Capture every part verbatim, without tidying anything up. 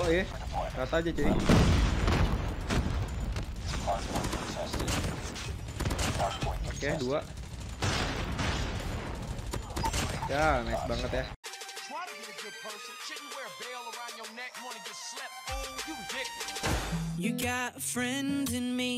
eh, rata aja cuy. Oke, dua. Ya, nice banget ya. You got a friend in me.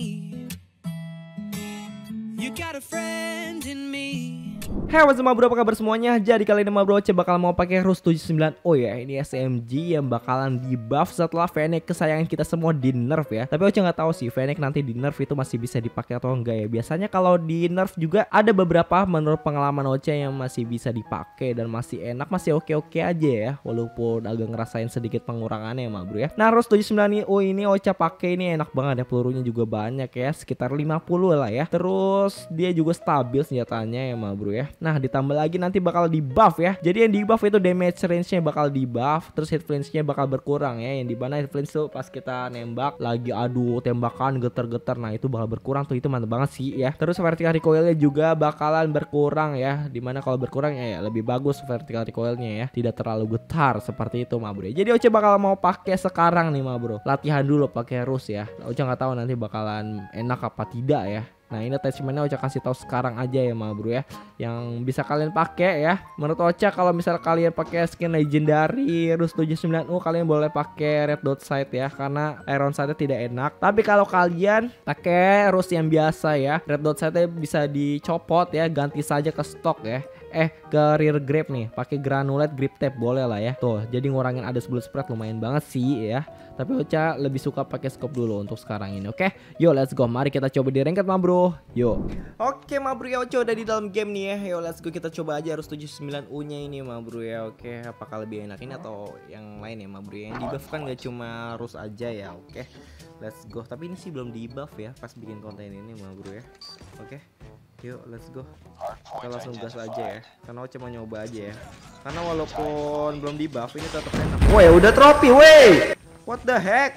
You got a friend in me. Hey, what's up bro, apa kabar semuanya? Jadi kali ini bro Oce bakal mau pakai Rus tujuh sembilan O ya. Ini S M G yang bakalan di buff setelah Fennec kesayangan kita semua di nerf ya. Tapi Oce nggak tahu sih Fennec nanti di nerf itu masih bisa dipakai atau enggak ya. Biasanya kalau di nerf juga ada beberapa menurut pengalaman Oce yang masih bisa dipakai dan masih enak, masih oke-oke aja ya. Walaupun agak ngerasain sedikit pengurangannya ya bro ya. Nah, Rus tujuh sembilan O ini Oce pakai ini enak banget ya, pelurunya juga banyak ya, sekitar lima puluh lah ya. Terus dia juga stabil senjatanya ya bro ya. Nah, ditambah lagi nanti bakal di buff ya. Jadi yang di buff itu damage range-nya bakal di buff, terus hit flinch-nya bakal berkurang ya. Yang dimana hit flinch tuh pas kita nembak lagi adu tembakan getar-getar, nah itu bakal berkurang tuh, itu mantap banget sih ya. Terus vertical recoil-nya juga bakalan berkurang ya. Dimana kalau berkurang ya, ya lebih bagus vertical recoil-nya ya, tidak terlalu getar seperti itu bro. Jadi Oce bakal mau pakai sekarang nih bro. Latihan dulu pakai Rus ya. Oce nggak tahu nanti bakalan enak apa tidak ya. Nah, ini attachmentnya Oce kasih tahu sekarang aja ya bro ya, yang bisa kalian pakai ya. Menurut Oce kalau misal kalian pakai skin legendary Rus tujuh sembilan O, kalian boleh pakai red dot sight ya, karena iron sight tidak enak. Tapi kalau kalian pakai Rus yang biasa ya, red dot sightnya bisa dicopot ya, ganti saja ke stok ya. Eh ke rear grip nih, pakai granulate grip tape boleh lah ya. Tuh, jadi ngurangin ada bullet spread lumayan banget sih ya. Tapi Oce lebih suka pakai scope dulu untuk sekarang ini. Oke, yuk let's go. Mari kita coba di ranked bro. Yuk. Oke bro ya, Oce udah di dalam game nih ya. Yuk let's go, kita coba aja Rus tujuh sembilan U nya ini bro ya. Oke, apakah lebih enak ini atau yang lain ya bro ya. Yang di buff kan gak cuma Rus aja ya. Oke, let's go. Tapi ini sih belum di buff ya pas bikin konten ini bro ya. Oke, yuk let's go. Kita langsung gas aja ya, karena Oce mau nyoba aja ya. Karena walaupun belum di buff ini tetap enak. Woi, udah trofi woi. What the heck?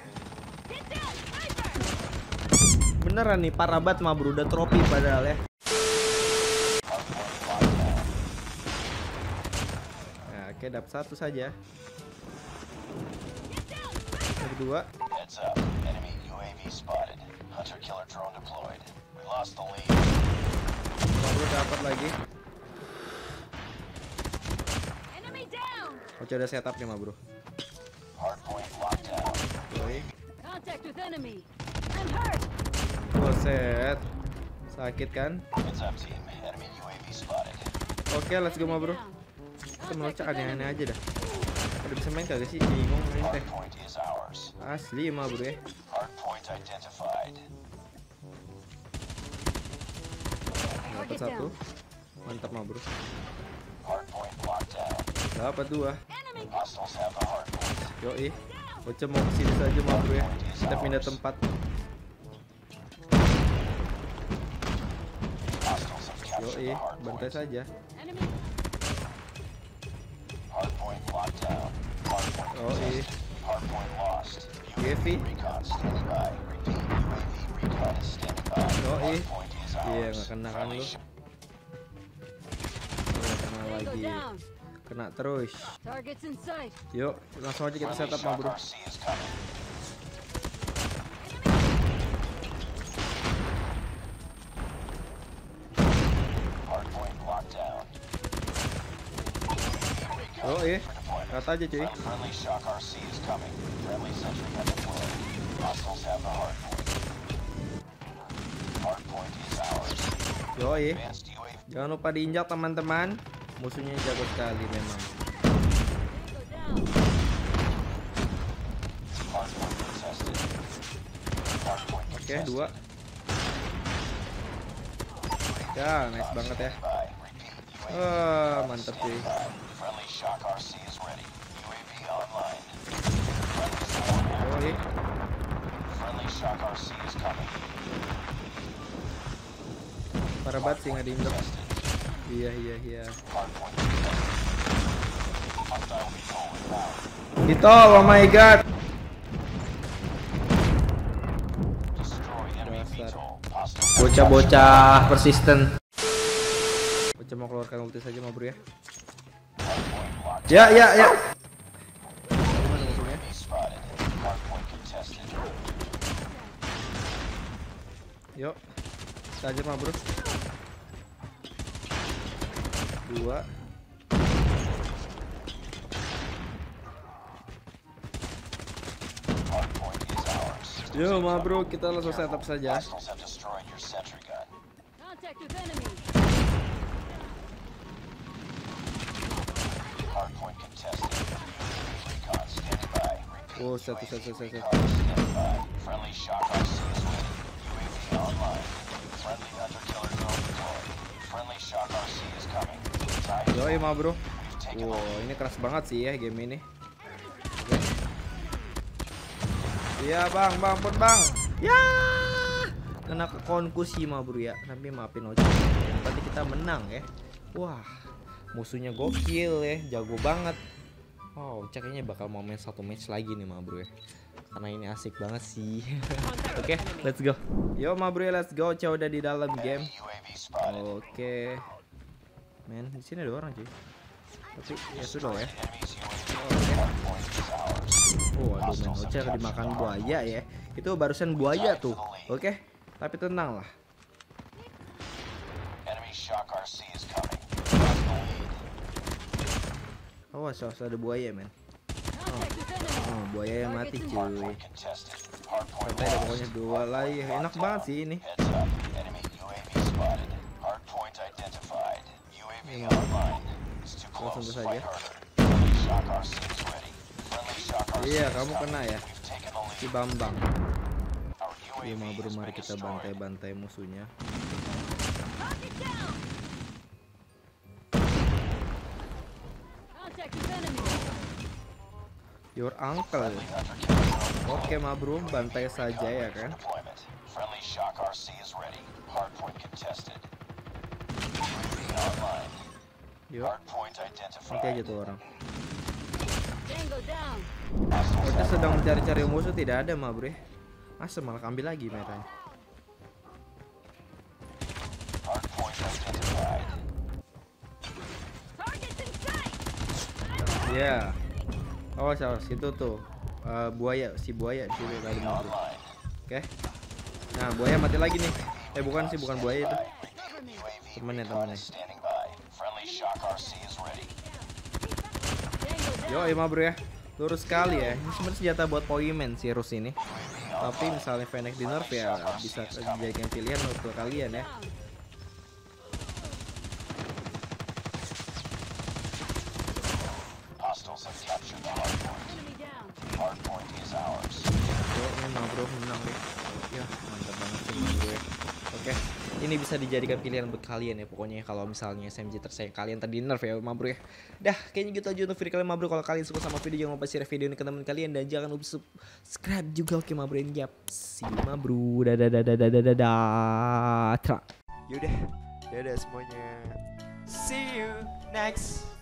Beneran nih, parah banget bro, udah trofi padahal ya. Nah, oke, dapat satu saja. Yang kedua. Baru dapat lagi. Oce udah setup nih bro. Buset, sakit kan? Oke, let's go bro. Kita melocak aneh-aneh aja dah. Udah bisa main kagak sih? Bingung main teh. Asli bro ya. Dapat satu, mantap bro. Dapat dua. Yoi, Oce mau kesini saja bro ya. Kita pindah tempat. Yoi, bantai saja. Yoi, Gevi. Yoi, iya nggak kena kan lu? Nggak kena lagi. Kena terus. Yuk, langsung aja kita setup bro. Oh iya, rata aja cuy. Yoi, jangan lupa diinjak teman-teman. Musuhnya jago sekali memang. Oke, dua. Ya, nice banget ya. Oh, mantap sih. Oke. Parah banget sih nggak diinjak. Iya iya iya. Ditol, oh my god. Bocah-bocah persisten. Oce mau keluarkan ulti saja bro ya. Ya ya ya. Yuk, kita aja mah bro. Dua. Yo ma bro, kita langsung setup saja. Oh, satu satu satu satu. Yo ma bro. Wow, ini keras banget sih ya game ini. Iya bang, bang pun bang. Ya, kena konku sih ma bro ya. Tapi maafin aja. Yang penting kita menang ya. Wah, musuhnya gokil ya, jago banget. Wow, kayaknya bakal mau main satu match lagi nih ma bro ya. Karena ini asik banget sih. Oke, okay, let's go. Yo ma bro, let's go. Coba udah di dalam game. Oke. Okay. Men, di sini ada orang cuy. Tapi ya sudah ya. Okay. Oh, aduh men, Ocha dimakan buaya ya. Itu barusan buaya tuh. Oke, okay? Tapi tenang lah. Awas, awas ada buaya men. Oh, oh buaya yang mati cuy. Sampai ada pokoknya dua lagi. Enak banget sih ini. Ya, langsung saja. Iya, kamu kena ya, si Bambang. Iya mau bro, mari kita bantai-bantai musuhnya. Your uncle. Oke ma bro, bantai saja ya kan. Yuk, nanti aja tuh orang. Kita sedang mencari-cari musuh, tidak ada ma bro. Masa malah ambil lagi merahnya. Ya, yeah. Awas awas itu tuh uh, buaya, si buaya di situ tadi ma bro. Oke, okay. Nah buaya mati lagi nih. Eh bukan sih, bukan buaya itu. Temennya temennya. Yo ma bro ya. Lurus sekali ya. Ini sebenarnya senjata buat poimen sih Rus ini. Tapi misalnya Fennec di nerf ya bisa dijadikan pilihan untuk kalian ya. Yo ini ma bro menang nih. Ya mantap banget sih ma bro ya. Oke, ini bisa dijadikan pilihan buat kalian ya. Pokoknya kalau misalnya S M G tersayang kalian tadi nerf ya ma bro ya. Dah kayaknya gitu aja untuk video kalian ma bro. Kalau kalian suka sama video jangan lupa share video ini ke teman kalian. Dan jangan lupa subscribe juga oke ma bro. Yap, see you ma bro. Dadah dadah dadah dadah. Yaudah, dadah semuanya. See you next